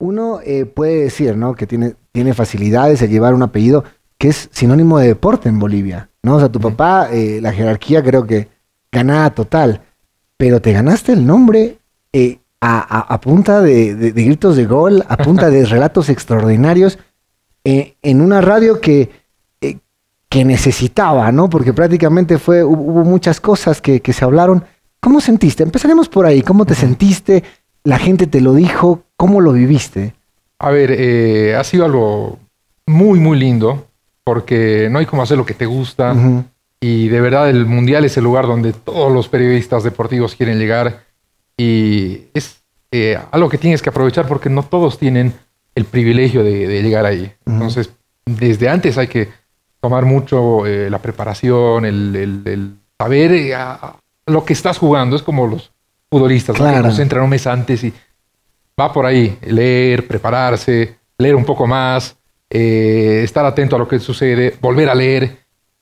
uno puede decir, ¿no? Que tiene facilidades de llevar un apellido que es sinónimo de deporte en Bolivia, ¿no? O sea, tu papá, la jerarquía creo que ganaba total, pero te ganaste el nombre a punta de gritos de gol, a punta de relatos extraordinarios, en una radio que necesitaba, ¿no? Porque prácticamente hubo muchas cosas que se hablaron. ¿Cómo sentiste? Empezaremos por ahí. ¿Cómo te sentiste? ¿La gente te lo dijo? ¿Cómo lo viviste? A ver, ha sido algo muy, muy lindo, porque no hay como hacer lo que te gusta. Y de verdad el Mundial es el lugar donde todos los periodistas deportivos quieren llegar. Y es algo que tienes que aprovechar porque no todos tienen el privilegio de llegar ahí. Entonces, desde antes hay que tomar mucho la preparación, el saber lo que estás jugando. Es como los futbolistas, ¿no? Que nos entran un mes antes y va por ahí. Leer, prepararse, leer un poco más, estar atento a lo que sucede, volver a leer.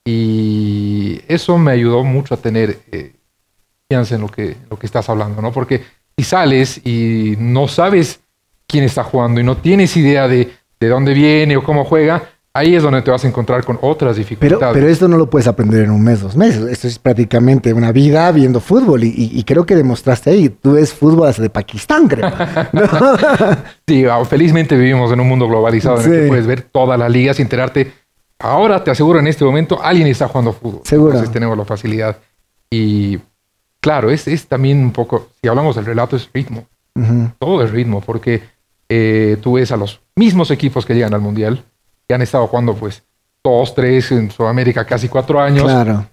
Y eso me ayudó mucho a tener confianza en lo que estás hablando, ¿no? Porque si sales y no sabes quién está jugando y no tienes idea de dónde viene o cómo juega, ahí es donde te vas a encontrar con otras dificultades. Pero esto no lo puedes aprender en un mes, 2 meses. Esto es prácticamente una vida viendo fútbol y creo que demostraste ahí. Tú ves fútbol hasta de Pakistán, creo, ¿no? Sí, felizmente vivimos en un mundo globalizado en el que puedes ver todas las ligas y enterarte. Ahora te aseguro, en este momento alguien está jugando fútbol. Seguro. Entonces tenemos la facilidad. Y claro, es también un poco, si hablamos del relato, es ritmo. Todo es ritmo, porque tú ves a los mismos equipos que llegan al Mundial, que han estado jugando pues 2, 3 en Sudamérica, casi 4 años,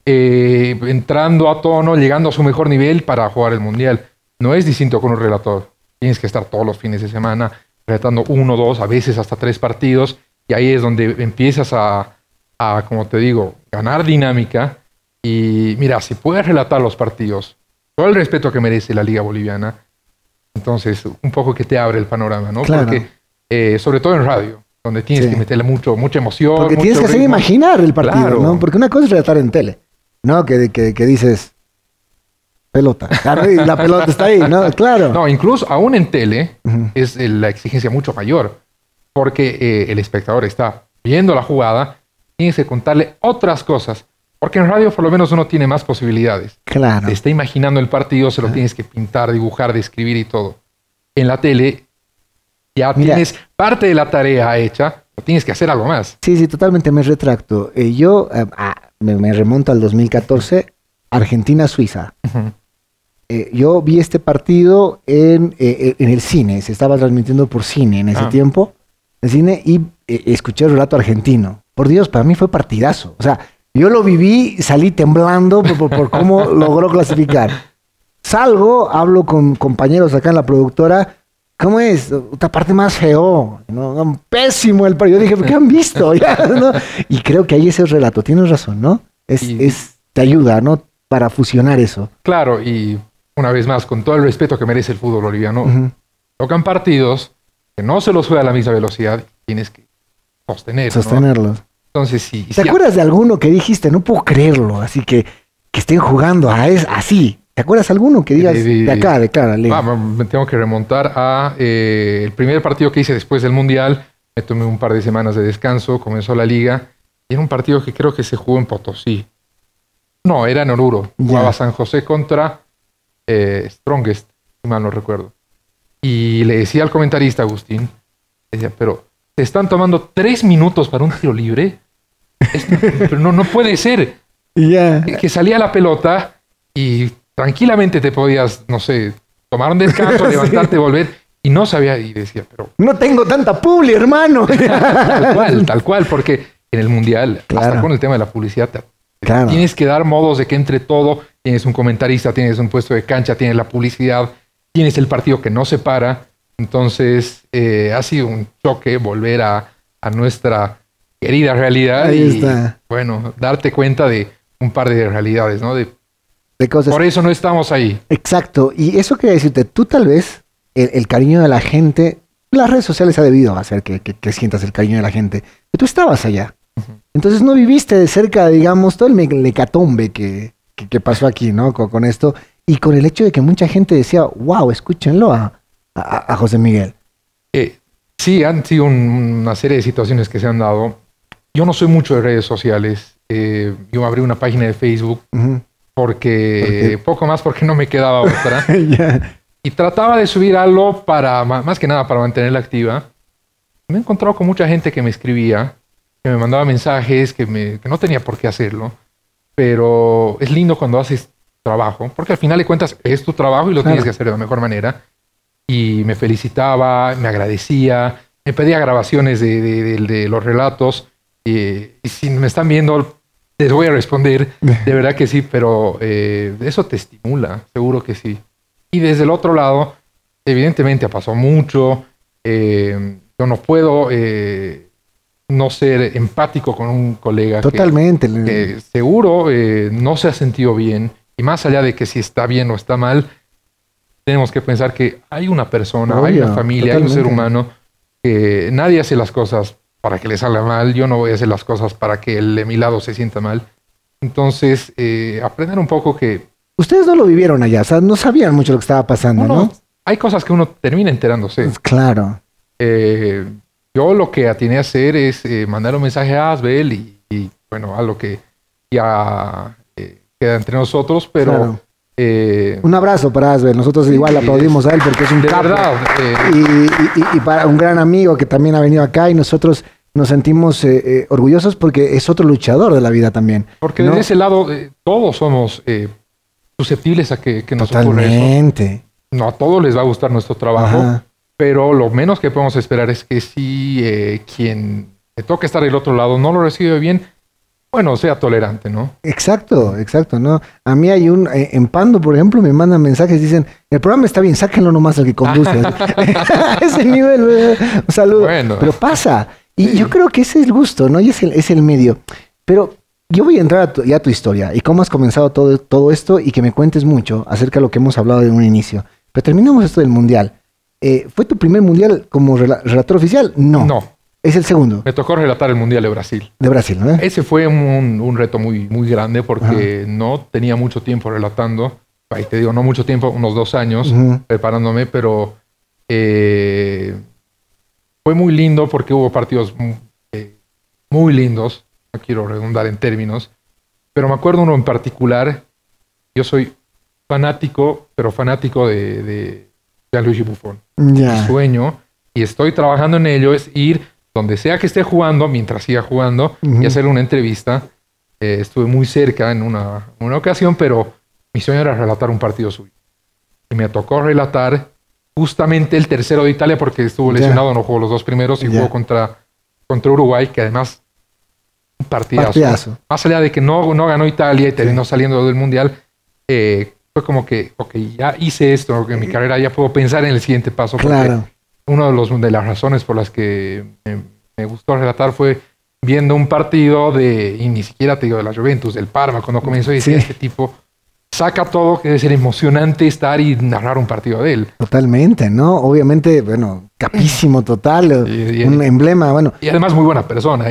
entrando a tono, llegando a su mejor nivel para jugar el Mundial. No es distinto con un relator. Tienes que estar todos los fines de semana relatando 1, 2, a veces hasta 3 partidos, y ahí es donde empiezas a como te digo, ganar dinámica. Y mira, si puedes relatar los partidos, todo el respeto que merece la Liga Boliviana, entonces un poco que te abre el panorama, ¿no? Claro. Porque sobre todo en radio, donde tienes que meterle mucha emoción. Porque mucho tienes que hacer ritmo. imaginar el partido, Claro. ¿no? Porque una cosa es relatar en tele, ¿no? Que dices, pelota. Claro, y la pelota está ahí, ¿no? Claro. No, incluso aún en tele es la exigencia mucho mayor, porque el espectador está viendo la jugada, tienes que contarle otras cosas. Porque en radio por lo menos uno tiene más posibilidades. Claro. Te está imaginando el partido, se lo tienes que pintar, dibujar, describir y todo. En la tele ya tienes parte de la tarea hecha, o tienes que hacer algo más. Sí, totalmente me retracto. Yo me remonto al 2014, Argentina-Suiza. Yo vi este partido en el cine, se estaba transmitiendo por cine en ese tiempo, el cine, y escuché el relato argentino. Por Dios, para mí fue partidazo. O sea, yo lo viví, salí temblando por cómo logró clasificar. Salgo, hablo con compañeros acá en la productora. ¿Cómo es? Otra parte más feo, ¿no? Pésimo el partido. Yo dije, ¿qué han visto? ¿No? Y creo que ahí es el relato. Tienes razón, ¿no? Te ayuda, ¿no? Para fusionar eso. Claro, y una vez más, con todo el respeto que merece el fútbol boliviano, tocan partidos que no se los juega a la misma velocidad. Tienes que sostenerlos. ¿No? Entonces, sí. ¿Te acuerdas de alguno que dijiste, no puedo creerlo, así que estén jugando así? ¿Te acuerdas alguno que digas de acá, me tengo que remontar a el primer partido que hice después del Mundial. Me tomé un par de semanas de descanso, comenzó la liga. Y era un partido que creo que se jugó en Potosí. No, era en Oruro. Jugaba San José contra Strongest, si mal no recuerdo. Y le decía al comentarista, Agustín, decía, pero ¿te están tomando 3 minutos para un tiro libre? Pero no puede ser. Que salía la pelota y tranquilamente te podías, no sé, tomar un descanso, levantarte, volver, y no sabía, y decía, pero... No tengo tanta publi, hermano. Tal cual, porque en el Mundial, hasta con el tema de la publicidad, tienes que dar modos de que entre todo. Tienes un comentarista, tienes un puesto de cancha, tienes la publicidad, tienes el partido que no se para. Entonces, ha sido un choque volver a nuestra querida realidad. Ahí y, bueno, darte cuenta de un par de realidades, ¿no? De cosas. Por eso no estamos ahí. Exacto. Y eso quería decirte, tú tal vez, el cariño de la gente, las redes sociales ha debido hacer que sientas el cariño de la gente. Pero tú estabas allá. Entonces no viviste de cerca, digamos, todo el hecatombe que pasó aquí, ¿no? Con esto. Y con el hecho de que mucha gente decía, wow, escúchenlo a José Miguel. Sí, han sido una serie de situaciones que se han dado. Yo no soy mucho de redes sociales. Yo abrí una página de Facebook porque poco más porque no me quedaba otra. Ya. Y trataba de subir algo para, más que nada, para mantenerla activa. Me he encontrado con mucha gente que me escribía, que me mandaba mensajes, que no tenía por qué hacerlo. Pero es lindo cuando haces trabajo, porque al final de cuentas es tu trabajo y lo tienes que hacer de la mejor manera. Y me felicitaba, me agradecía, me pedía grabaciones de los relatos. Y si me están viendo, les voy a responder. De verdad que sí, pero eso te estimula, seguro que sí. Y desde el otro lado, evidentemente ha pasado mucho. Yo no puedo no ser empático con un colega Totalmente. que seguro no se ha sentido bien. Y más allá de que si está bien o está mal, tenemos que pensar que hay una persona, hay una familia, hay un ser humano, que nadie hace las cosas para que le salga mal. Yo no voy a hacer las cosas para que el de mi lado se sienta mal. Entonces, aprender un poco que... Ustedes no lo vivieron allá, o sea, no sabían mucho lo que estaba pasando, ¿no? Hay cosas que uno termina enterándose. Pues claro. Yo lo que atiné a hacer es mandar un mensaje a Asbel y bueno, a lo que ya queda entre nosotros, pero... Claro. Un abrazo para Asbel, nosotros igual aplaudimos a él porque es un capo. Verdad, y para un gran amigo que también ha venido acá y nosotros nos sentimos orgullosos porque es otro luchador de la vida también. Porque ¿no? De ese lado todos somos susceptibles a que nos ocurra eso. No a todos les va a gustar nuestro trabajo, pero lo menos que podemos esperar es que si quien le toca estar del otro lado no lo recibe bien, bueno, sea tolerante, ¿no? Exacto, ¿no? A mí hay en Pando, por ejemplo, me mandan mensajes, dicen, el programa está bien, sáquenlo nomás al que conduce. A ese nivel, un saludo. Bueno. Pero pasa, y yo creo que ese es el gusto, ¿no? Y es el medio. Pero yo voy a entrar ya a tu historia y cómo has comenzado todo esto y que me cuentes mucho acerca de lo que hemos hablado de un inicio. Pero terminamos esto del Mundial. ¿Fue tu primer Mundial como relator oficial? No. No. Es el segundo. Me tocó relatar el Mundial de Brasil. De Brasil, ¿no? Ese fue un reto muy, muy grande porque no tenía mucho tiempo relatando. Ahí te digo, no mucho tiempo, unos 2 años preparándome, pero fue muy lindo porque hubo partidos muy lindos. No quiero redundar en términos, pero me acuerdo uno en particular. Yo soy fanático, pero fanático de Gianluigi Buffon. Mi sueño, y estoy trabajando en ello, es ir donde sea que esté jugando, mientras siga jugando, y hacerle una entrevista. Estuve muy cerca en una ocasión, pero mi sueño era relatar un partido suyo. Y me tocó relatar justamente el tercero de Italia, porque estuvo lesionado, no jugó los 2 primeros, y jugó contra Uruguay, que además un partidazo. Más allá de que no ganó Italia y terminó saliendo del Mundial, fue como que, ok, ya hice esto, que en mi carrera ya puedo pensar en el siguiente paso. Claro. Una de las razones por las que me gustó relatar fue viendo un partido y ni siquiera te digo de la Juventus, del Parma, cuando comenzó y decía, este tipo saca todo, que debe ser emocionante estar y narrar un partido de él. Totalmente, ¿no? Obviamente, bueno, capísimo total, un emblema, bueno. Y además muy buena persona.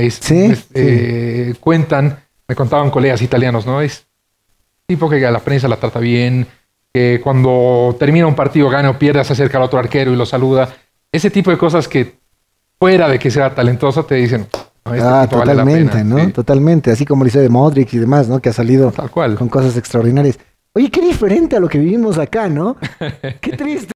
Me contaban colegas italianos, ¿no? Es tipo que a la prensa la trata bien, que cuando termina un partido, gana o pierde, se acerca al otro arquero y lo saluda. Ese tipo de cosas que, fuera de que sea talentoso, te dicen... No, totalmente, vale la pena, ¿no? Sí. Totalmente, así como dice de Modric y demás, ¿no? Que ha salido con cosas extraordinarias. Oye, qué diferente a lo que vivimos acá, ¿no? Qué triste.